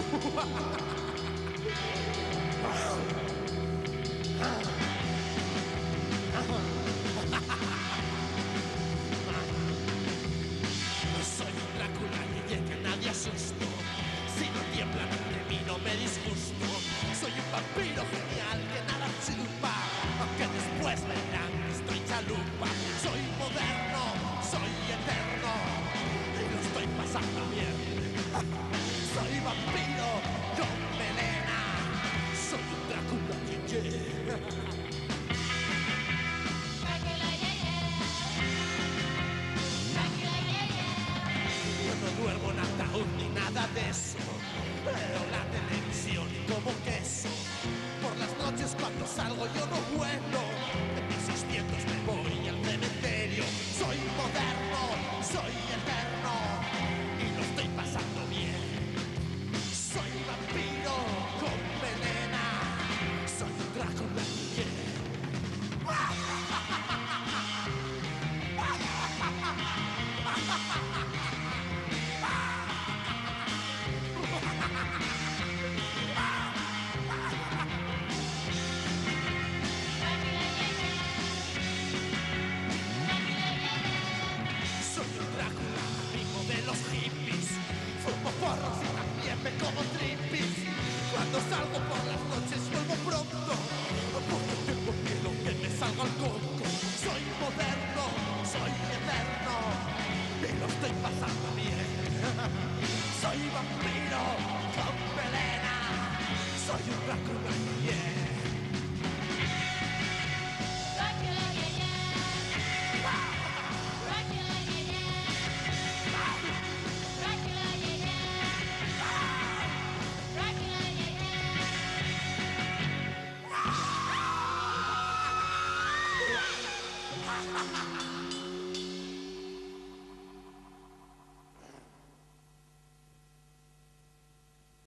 Soy un Drácula Yeye que nadie asustó. Si no tiemblan ante mí no me disgusto. Soy un vampiro genial que nada chupa, aunque después verán que estoy chalupa. Soy moderno, soy eterno y lo estoy pasando bien. Soy vampiro con melena. Soy un Drácula Yeye. No duermo en ataúd ni nada de eso. Veo la televisión como queso. Por las noches cuando salgo yo no vuelo. En 1600 me voy al cementerio. Soy moderno, soy eterno y lo estoy pasando bien. Soy vampiro con melena. Soy un Drácula Yeye. Porros y también me como tripis. Cuando salgo por las noches vuelvo pronto, porque tengo miedo que me salga el coco. Soy moderno, soy eterno y lo estoy pasando bien. Soy vampiro con melena. Soy un Drácula Yeye.